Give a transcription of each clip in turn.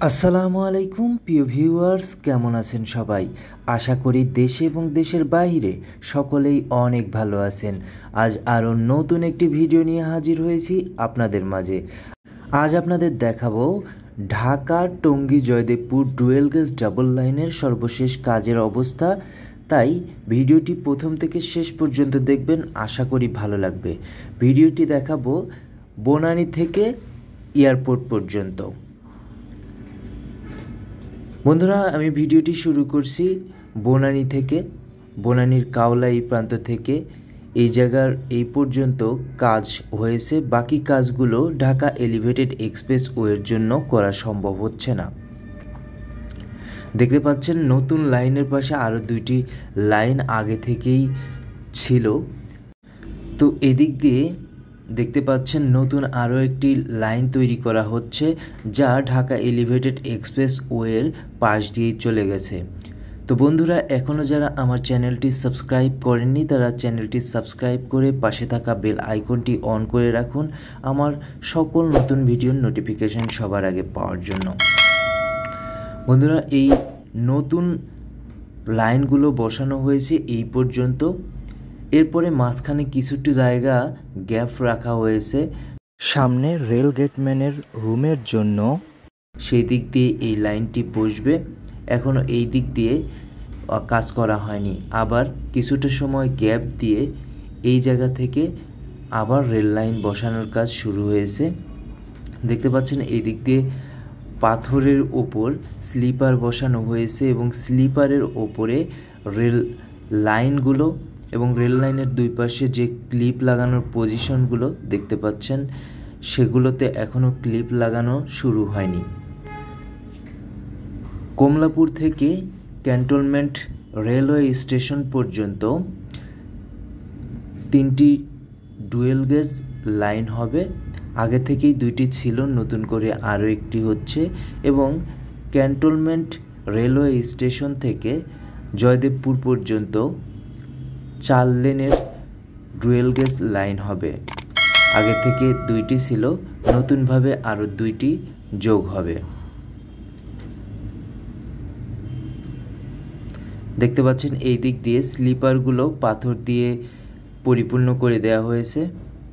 আসসালামু আলাইকুম প্রিয় ভিউয়ার্স, কেমন আছেন সবাই? আশা করি দেশে এবং দেশের বাইরে সকলেই অনেক ভালো আছেন। আজ আরও নতুন একটি ভিডিও নিয়ে হাজির হয়েছি আপনাদের মাঝে। আজ আপনাদের দেখাবো Dhaka Tongi Joydebpur dual gauge double লাইনের সর্বশেষ কাজের অবস্থা। তাই ভিডিওটি প্রথম থেকে শেষ পর্যন্ত দেখবেন, আশা করি ভালো লাগবে। ভিডিওটি দেখাবো বনানী থেকে এয়ারপোর্ট পর্যন্ত। বন্ধুরা, আমি ভিডিওটি শুরু করছি বনানী থেকে। বনানীর কাওলা এই প্রান্ত থেকে এই জায়গার এই পর্যন্ত কাজ হয়েছে। বাকি কাজগুলো ঢাকা এলিভেটেড এক্সপ্রেসওয়ের জন্য করা সম্ভব হচ্ছে না। দেখতে পাচ্ছেন নতুন লাইনের পাশে আরও দুইটি লাইন আগে থেকেই ছিল। তো এদিক দিয়ে দেখতে পাচ্ছেন নতুন আরও একটি লাইন তৈরি করা হচ্ছে, যা ঢাকা এলিভেটেড এক্সপ্রেসওয়ের পাশ দিয়েই চলে গেছে। তো বন্ধুরা, এখনও যারা আমার চ্যানেলটি সাবস্ক্রাইব করেননি তারা চ্যানেলটি সাবস্ক্রাইব করে পাশে থাকা বেল আইকনটি অন করে রাখুন আমার সকল নতুন ভিডিওর নোটিফিকেশন সবার আগে পাওয়ার জন্য। বন্ধুরা, এই নতুন লাইনগুলো বসানো হয়েছে এই পর্যন্ত। এরপরে মাঝখানে কিছুটা জায়গা গ্যাপ রাখা হয়েছে সামনে রেল গেটম্যানের রুমের জন্য। সেই দিক দিয়ে এই লাইনটি বসবে। এখনও এই দিক দিয়ে কাজ করা হয়নি। আবার কিছুটা সময় গ্যাপ দিয়ে এই জায়গা থেকে আবার রেল লাইন বসানোর কাজ শুরু হয়েছে। দেখতে পাচ্ছেন এই দিক দিয়ে পাথরের ওপর স্লিপার বসানো হয়েছে এবং স্লিপারের ওপরে রেল লাইনগুলো এবং রেল লাইনের দুই পাশে যে ক্লিপ লাগানোর পজিশনগুলো দেখতে পাচ্ছেন সেগুলোতে এখনও ক্লিপ লাগানো শুরু হয়নি। কমলাপুর থেকে ক্যান্টনমেন্ট রেলওয়ে স্টেশন পর্যন্ত 3টি ডুয়েল গেজ লাইন হবে। আগে থেকেই 2টি ছিল, নতুন করে আরও একটি হচ্ছে। এবং ক্যান্টনমেন্ট রেলওয়ে স্টেশন থেকে জয়দেবপুর পর্যন্ত 4 লেনের ডুয়েল গেজ লাইন হবে। আগে থেকে 2টি ছিল, নতুনভাবে আরও 2টি যোগ হবে। দেখতে পাচ্ছেন এই দিক দিয়ে স্লিপারগুলো পাথর দিয়ে পরিপূর্ণ করে দেওয়া হয়েছে।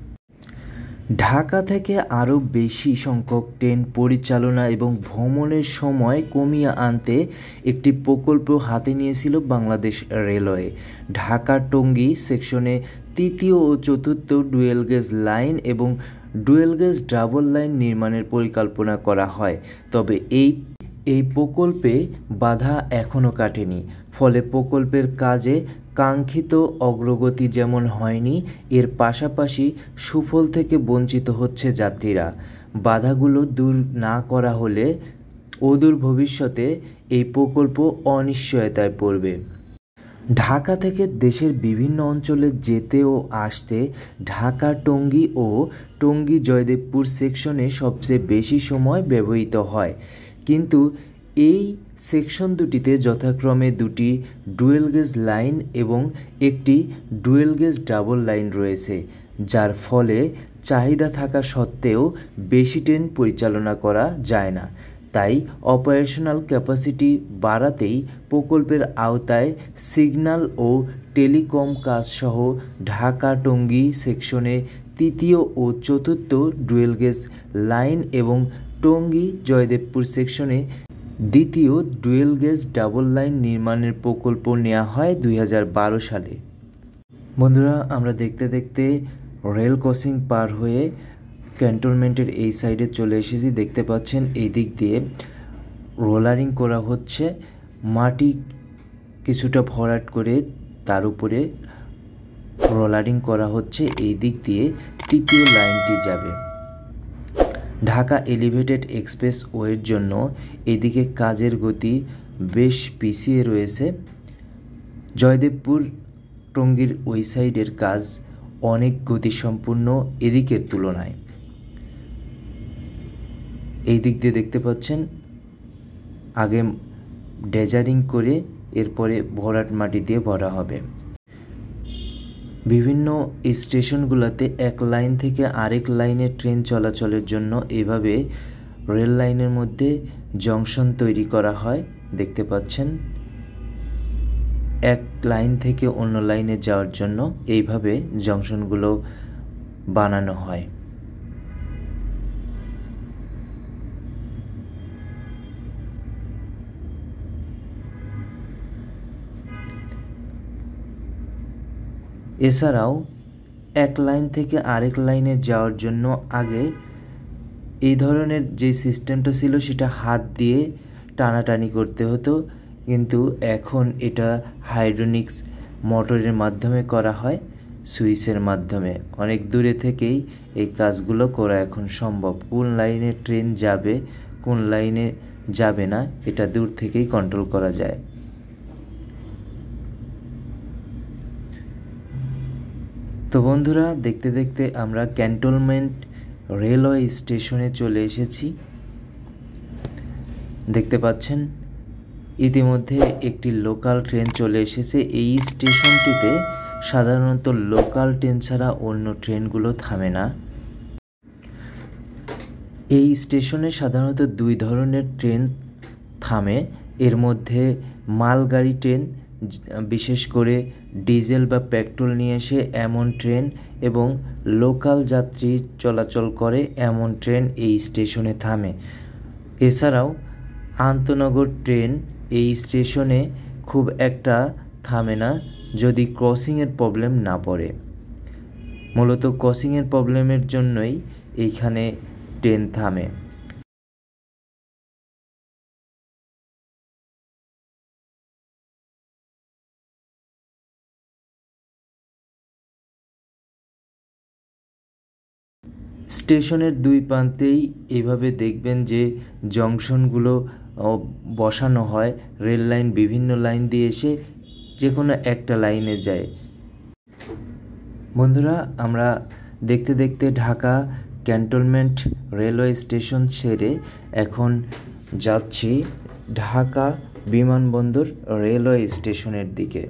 ঢাকা থেকে আরও বেশি সংখ্যক ট্রেন পরিচালনা এবং ভ্রমণের সময় কমিয়ে আনতে একটি প্রকল্প হাতে নিয়েছিল বাংলাদেশ রেলওয়ে। ঢাকা টঙ্গী সেকশনে 3য় ও 4র্থ ডুয়েল গেজ লাইন এবং ডুয়েল গেজ ডাবল লাইন নির্মাণের পরিকল্পনা করা হয়। তবে এই প্রকল্পে বাধা এখনও কাটেনি। ফলে প্রকল্পের কাজে কাঙ্ক্ষিত অগ্রগতি যেমন হয়নি, এর পাশাপাশি সুফল থেকে বঞ্চিত হচ্ছে যাত্রীরা। বাধাগুলো দূর না করা হলে অদূর ভবিষ্যতে এই প্রকল্প অনিশ্চয়তায় পড়বে। ঢাকা থেকে দেশের বিভিন্ন অঞ্চলে যেতে ও আসতে ঢাকা টঙ্গী ও টঙ্গী জয়দেবপুর সেকশনে সবচেয়ে বেশি সময় ব্যবহৃত হয়। কিন্তু এই সেকশন দুটিতে যথাক্রমে 2টি ডুয়েল গেজ লাইন এবং একটি ডুয়েল গেজ ডাবল লাইন রয়েছে, যার ফলে চাহিদা থাকা সত্ত্বেও বেশি ট্রেন পরিচালনা করা যায় না। তাই অপারেশনাল ক্যাপাসিটি বাড়াতেই প্রকল্পের আওতায় সিগন্যাল ও টেলিকম কাজসহ ঢাকা টঙ্গী সেকশনে 3য় ও 4র্থ ডুয়েল গেজ লাইন এবং টঙ্গী জয়দেবপুর সেকশনে 2য় ডুয়েল গেজ ডাবল লাইন নির্মাণের প্রকল্প নেওয়া হয় 2012 সালে। বন্ধুরা, আমরা দেখতে দেখতে রেল ক্রসিং পার হয়ে ক্যান্টনমেন্টের এই সাইডে চলে এসেছি। দেখতে পাচ্ছেন এই দিক দিয়ে রোলারিং করা হচ্ছে। মাটি কিছুটা ভরাট করে তার উপরে রোলারিং করা হচ্ছে। এই দিক দিয়ে 3য় লাইনটি যাবে। ঢাকা এলিভেটেড এক্সপ্রেসওয়ের জন্য এদিকে কাজের গতি বেশ পিছিয়ে রয়েছে। জয়দেবপুর টঙ্গীর ওই সাইডের কাজ অনেক গতিসম্পন্ন এদিকের তুলনায়। এই দিক দিয়ে দেখতে পাচ্ছেন আগে ডেজারিং করে এরপরে ভরাট মাটি দিয়ে ভরা হবে। বিভিন্ন স্টেশনগুলোতে এক লাইন থেকে আরেক লাইনে ট্রেন চলাচলের জন্য এভাবে রেল লাইনের মধ্যে জংশন তৈরি করা হয়। দেখতে পাচ্ছেন এক লাইন থেকে অন্য লাইনে যাওয়ার জন্য এইভাবে জংশনগুলো বানানো হয়। এছাড়াও এক লাইন থেকে আরেক লাইনে যাওয়ার জন্য আগে এই ধরনের যে সিস্টেমটা ছিল সেটা হাত দিয়ে টানাটানি করতে হতো, কিন্তু এখন এটা হাইড্রোলিক্স মোটরের মাধ্যমে করা হয়, সুইচের মাধ্যমে। অনেক দূরে থেকেই এই কাজগুলো করা এখন সম্ভব। কোন লাইনে ট্রেন যাবে, কোন লাইনে যাবে না, এটা দূর থেকেই কন্ট্রোল করা যায়। তো বন্ধুরা, দেখতে দেখতে আমরা ক্যান্টনমেন্ট রেলওয়ে স্টেশনে চলে এসেছি। দেখতে পাচ্ছেন ইতিমধ্যে একটি লোকাল ট্রেন চলে এসেছে। এই স্টেশনটিতে সাধারণত লোকাল ট্রেন ছাড়া অন্য ট্রেনগুলো থামে না। এই স্টেশনে সাধারণত দুই ধরনের ট্রেন থামে। এর মধ্যে মালগাড়ি ট্রেন, বিশেষ করে ডিজেল বা পেট্রোল নিয়ে এসে এমন ট্রেন, এবং লোকাল যাত্রী চলাচল করে এমন ট্রেন এই স্টেশনে থামে। এছাড়াও আন্তনগর ট্রেন এই স্টেশনে খুব একটা থামে না, যদি ক্রসিংয়ের প্রবলেম না পড়ে। মূলত ক্রসিংয়ের প্রবলেমের জন্যই এইখানে ট্রেন থামে। স্টেশনের দুই প্রান্তেই এভাবে দেখবেন যে জংশনগুলো বসানো হয়। রেল লাইন বিভিন্ন লাইন দিয়ে এসে যে কোনো একটা লাইনে যায়। বন্ধুরা, আমরা দেখতে দেখতে ঢাকা ক্যান্টনমেন্ট রেলওয়ে স্টেশন ছেড়ে এখন যাচ্ছি ঢাকা বিমানবন্দর রেলওয়ে স্টেশনের দিকে।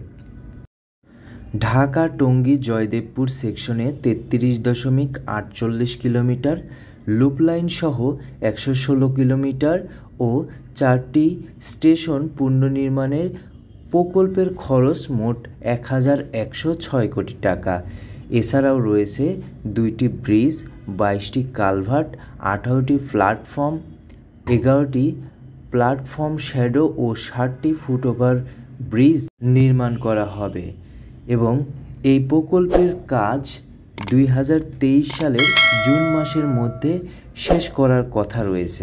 ঢাকা টঙ্গী জয়দেবপুর সেকশনে 33.48 কিলোমিটার, লুপ লাইন সহ 116 কিলোমিটার ও 4টি স্টেশন পুনর্নির্মাণের প্রকল্পের খরচ মোট 1106 কোটি টাকা। এছাড়াও রয়েছে 2টি ব্রিজ, 22টি কালভার্ট, 18টি প্ল্যাটফর্ম, 11টি প্ল্যাটফর্ম শ্যাডো ও 60টি ফুটওভার ব্রিজ নির্মাণ করা হবে, এবং এই প্রকল্পের কাজ 2023 সালের জুন মাসের মধ্যে শেষ করার কথা রয়েছে।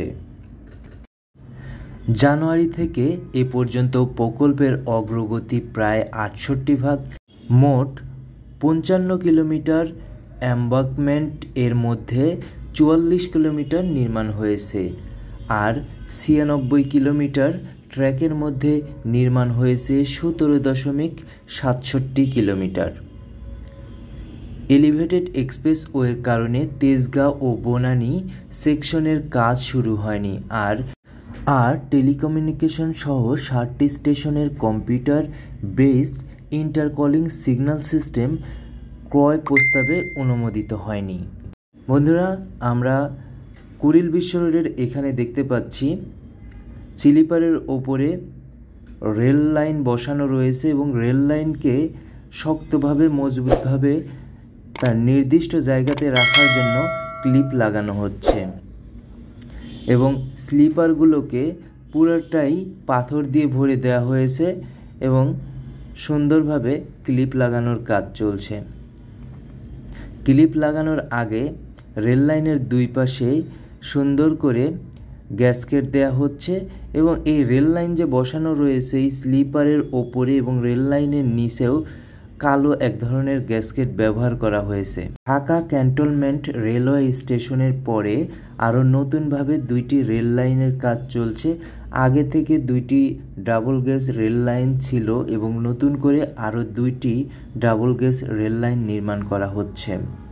জানুয়ারি থেকে এ পর্যন্ত প্রকল্পের অগ্রগতি প্রায় 68%। মোট 55 কিলোমিটার এম্বাঙ্কমেন্ট এর মধ্যে 44 কিলোমিটার নির্মাণ হয়েছে, আর 96 কিলোমিটার ট্র্যাকের মধ্যে নির্মাণ হয়েছে 17.67 কিলোমিটার। এলিভেটেড এক্সপ্রেসওয়ের কারণে তেজগাঁও ও বনানী সেকশনের কাজ শুরু হয়নি। আর টেলিকমিউনিকেশন সহ 60টি স্টেশনের computer based interlocking signal system ক্রয় প্রস্তাবে অনুমোদিত হয়নি। বন্ধুরা, আমরা কুড়িল বিশ্ব রোডের এখানে দেখতে পাচ্ছি স্লিপারের ওপরে রেল লাইন বসানো রয়েছে, এবং রেল লাইনকে শক্তভাবে মজবুতভাবে তার নির্দিষ্ট জায়গাতে রাখার জন্য ক্লিপ লাগানো হচ্ছে, এবং স্লিপারগুলোকে পুরোটাই পাথর দিয়ে ভরে দেওয়া হয়েছে এবং সুন্দরভাবে ক্লিপ লাগানোর কাজ চলছে। ক্লিপ লাগানোর আগে রেল লাইনের দুই পাশে সুন্দর করে গ্যাসকেট দেওয়া হচ্ছে, এবং এই রেল লাইন যে বসানো রয়েছে এই স্লিপারের ওপরে এবং রেল লাইনের নিচেও কালো এক ধরনের গ্যাসকেট ব্যবহার করা হয়েছে। ঢাকা ক্যান্টনমেন্ট রেলওয়ে স্টেশনের পরে আরও নতুনভাবে 2টি রেল লাইনের কাজ চলছে। আগে থেকে 2টি ডাবল গেজ রেল লাইন ছিল, এবং নতুন করে আরও 2টি ডাবল গেজ রেল লাইন নির্মাণ করা হচ্ছে,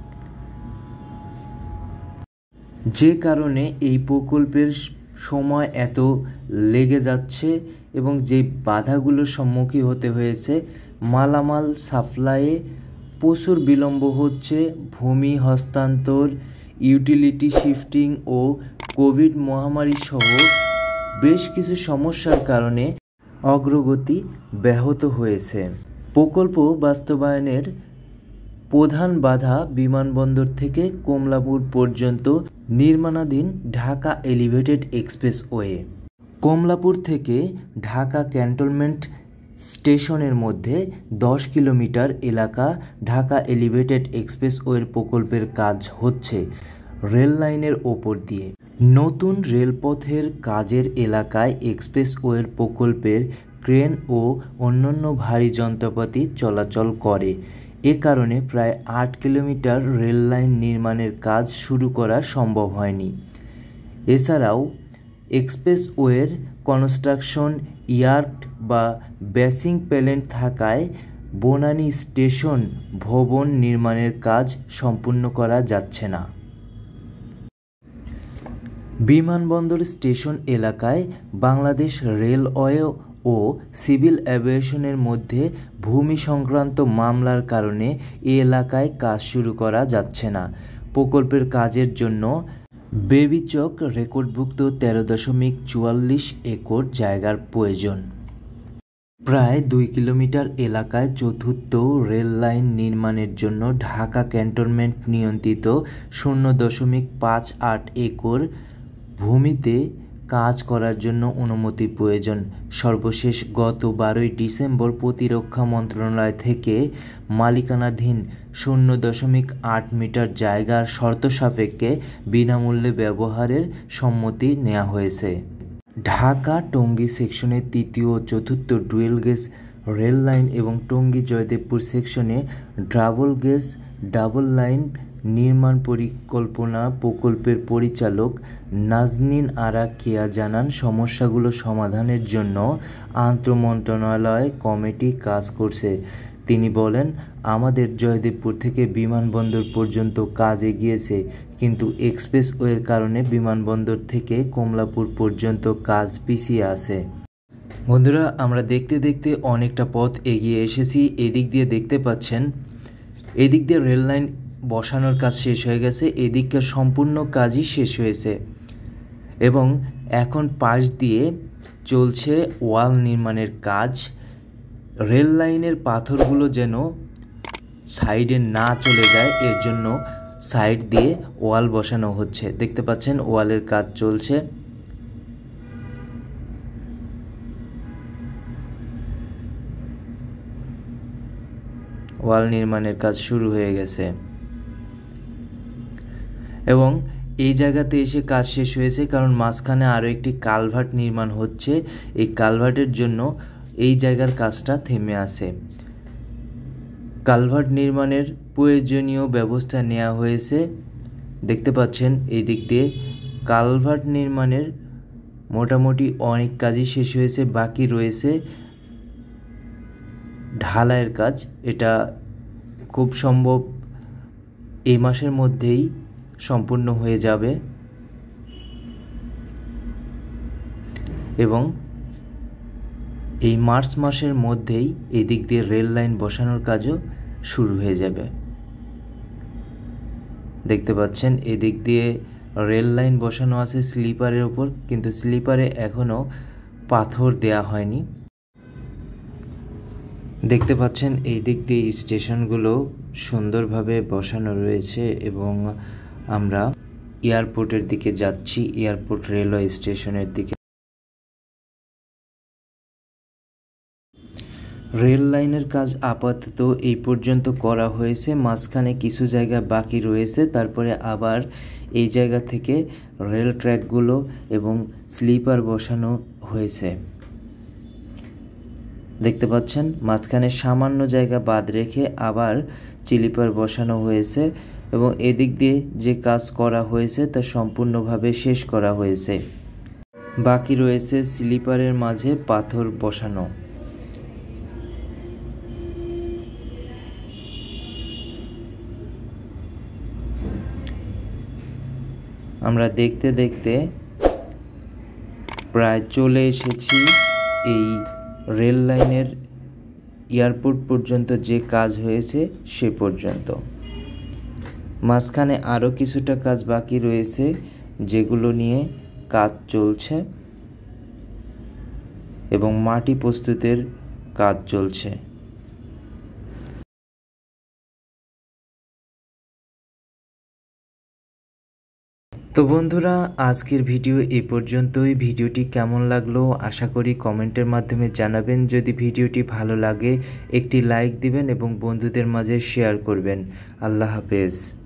যে কারণে এই প্রকল্পের সময় এত লেগে যাচ্ছে এবং যে বাধাগুলোর সম্মুখীন হতে হয়েছে, মালামাল সাপ্লাইয়ে প্রচুর বিলম্ব হচ্ছে, ভূমি হস্তান্তর, ইউটিলিটি শিফটিং ও কোভিড মহামারী সহ বেশ কিছু সমস্যার কারণে অগ্রগতি ব্যাহত হয়েছে। প্রকল্প বাস্তবায়নের প্রধান বাধা বিমানবন্দর থেকে কমলাপুর পর্যন্ত নির্মাণাধীন ঢাকা এলিভেটেড এক্সপ্রেসওয়ে। কমলাপুর থেকে ঢাকা ক্যান্টনমেন্ট স্টেশনের মধ্যে 10 কিলোমিটার এলাকা ঢাকা এলিভেটেড এক্সপ্রেসওয়ের প্রকল্পের কাজ হচ্ছে রেল লাইনের ওপর দিয়ে। নতুন রেলপথের কাজের এলাকায় এক্সপ্রেসওয়ের প্রকল্পের ক্রেন ও অন্যান্য ভারী যন্ত্রপাতি চলাচল করে। এ কারণে প্রায় 8 কিলোমিটার রেল লাইন নির্মাণের কাজ শুরু করা সম্ভব হয়নি। এছাড়াও এক্সপ্রেসওয়ের কনস্ট্রাকশন ইয়ার্ড বা বেসিং প্ল্যান্ট থাকায় বনানী স্টেশন ভবন নির্মাণের কাজ সম্পূর্ণ করা যাচ্ছে না। বিমানবন্দর স্টেশন এলাকায় বাংলাদেশ রেলওয়ে ও সিভিল এভিয়েশনের মধ্যে ভূমি সংক্রান্ত মামলার কারণে এ এলাকায় কাজ শুরু করা যাচ্ছে না। প্রকল্পের কাজের জন্য বেবিচক রেকর্ডভুক্ত 13.44 একর জায়গার প্রয়োজন। প্রায় 2 কিলোমিটার এলাকায় চতুর্থ রেল লাইন নির্মাণের জন্য ঢাকা ক্যান্টনমেন্ট নিয়ন্ত্রিত 0.58 একর ভূমিতে কাজ করার জন্য অনুমতি প্রয়োজন। সর্বশেষ গত 12 ডিসেম্বর প্রতিরক্ষা মন্ত্রণালয় থেকে মালিকানাধীন 0.8 মিটার জায়গার শর্ত সাপেক্ষে বিনামূল্যে ব্যবহারের সম্মতি নেওয়া হয়েছে। ঢাকা টঙ্গী সেকশনের তৃতীয় ও চতুর্থ ডুয়েল গেজ রেল লাইন এবং টঙ্গী জয়দেবপুর সেকশনে ডাবল গেজ ডাবল লাইন নির্মাণ পরিকল্পনা প্রকল্পের পরিচালক নাজনীন আরা কেয়া জানান, সমস্যাগুলো সমাধানের জন্য আন্তঃমন্ত্রণালয় কমিটি কাজ করছে। তিনি বলেন, আমাদের জয়দেবপুর থেকে বিমানবন্দর পর্যন্ত কাজ এগিয়েছে, কিন্তু এক্সপ্রেসওয়ের কারণে বিমানবন্দর থেকে কমলাপুর পর্যন্ত কাজ পিছিয়ে আছে। বন্ধুরা, আমরা দেখতে দেখতে অনেকটা পথ এগিয়ে এসেছি। এদিক দিয়ে দেখতে পাচ্ছেন, এদিক দিয়ে রেল লাইন বসানোর কাজ শেষ হয়ে গেছে, এদিককার সম্পূর্ণ কাজই শেষ হয়েছে এবং এখন পাশ দিয়ে চলছে ওয়াল নির্মাণের কাজ। রেল লাইনের পাথরগুলো যেন সাইডে না চলে যায়, এর জন্য সাইড দিয়ে ওয়াল বসানো হচ্ছে। দেখতে পাচ্ছেন ওয়ালের কাজ চলছে। ওয়াল নির্মাণের কাজ শুরু হয়ে গেছে এবং এই জায়গাতে এসে কাজ শেষ হয়েছে, কারণ মাঝখানে আরও একটি কালভার্ট নির্মাণ হচ্ছে। এই কালভার্টের জন্য এই জায়গার কাজটা থেমে আছে। কালভার্ট নির্মাণের প্রয়োজনীয় ব্যবস্থা নেওয়া হয়েছে। দেখতে পাচ্ছেন এই দিক দিয়ে কালভার্ট নির্মাণের মোটামুটি অনেক কাজই শেষ হয়েছে, বাকি রয়েছে ঢালাইয়ের কাজ। এটা খুব সম্ভব এই মাসের মধ্যেই সম্পূর্ণ হয়ে যাবে এবং এই মার্চ মাসের মধ্যেই এদিক দিয়ে রেল লাইন বসানোর কাজও শুরু হয়ে যাবে। দেখতে পাচ্ছেন এদিক দিয়ে রেল লাইন বসানো আছে স্লিপারের উপর, কিন্তু স্লিপারে এখনও পাথর দেয়া হয়নি। দেখতে পাচ্ছেন এই দিক দিয়ে স্টেশনগুলো সুন্দরভাবে বসানো রয়েছে এবং আমরা এয়ারপোর্টের দিকে যাচ্ছি, এয়ারপোর্ট রেলওয়ে স্টেশনের দিকে। রেল লাইনের কাজ আপাতত এই পর্যন্ত করা হয়েছে, মাঝখানে কিছু জায়গা বাকি রয়েছে। তারপরে আবার এই জায়গা থেকে রেল ট্র্যাকগুলো এবং স্লিপার বসানো হয়েছে। দেখতে পাচ্ছেন মাঝখানে সামান্য জায়গা বাদ রেখে আবার স্লিপার বসানো হয়েছে এবং এদিক দিয়ে যে কাজ করা হয়েছে তা সম্পূর্ণভাবে শেষ করা হয়েছে। বাকি রয়েছে স্লিপারের মাঝে পাথর বসানো। আমরা দেখতে দেখতে প্রায় চলে এসেছি এই রেল লাইনের এয়ারপোর্ট পর্যন্ত যে কাজ হয়েছে সে পর্যন্ত। মাঝখানে আরও কিছুটা কাজ বাকি রয়েছে যেগুলো নিয়ে কাজ চলছে এবং মাটি প্রস্তুতের কাজ চলছে। তো বন্ধুরা, আজকের ভিডিও এই পর্যন্তই। ভিডিওটি কেমন লাগলো আশা করি কমেন্টের মাধ্যমে জানাবেন। যদি ভিডিওটি ভালো লাগে একটি লাইক দিবেন এবং বন্ধুদের মাঝে শেয়ার করবেন। আল্লাহ হাফেজ।